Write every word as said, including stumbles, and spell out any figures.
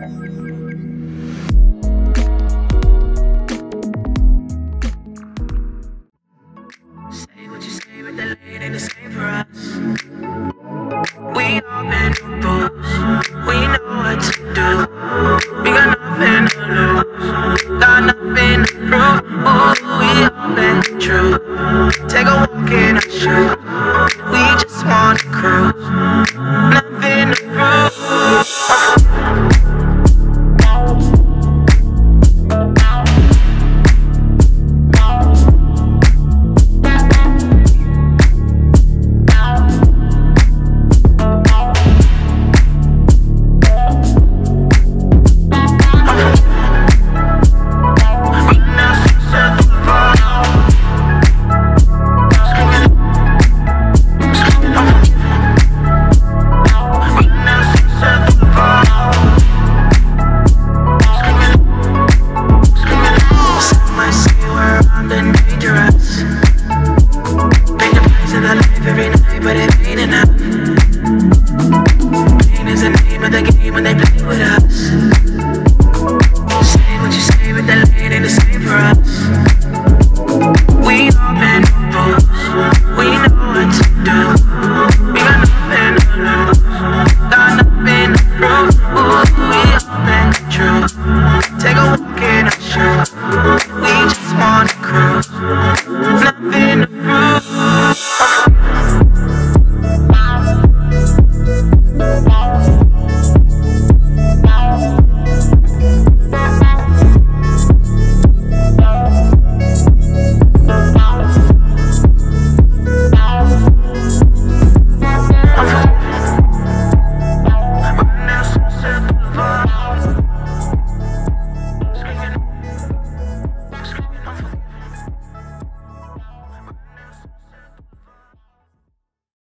Say what you say, but the lane ain't the same for us. We all been through books. We know what to do. We got nothing to lose. Got nothing to prove. Ooh, we all been true. Take a walk in our shoes. We just wanna cruise. Nothing to prove. Every night, but it ain't enough. Pain is the name of the game when they play with us.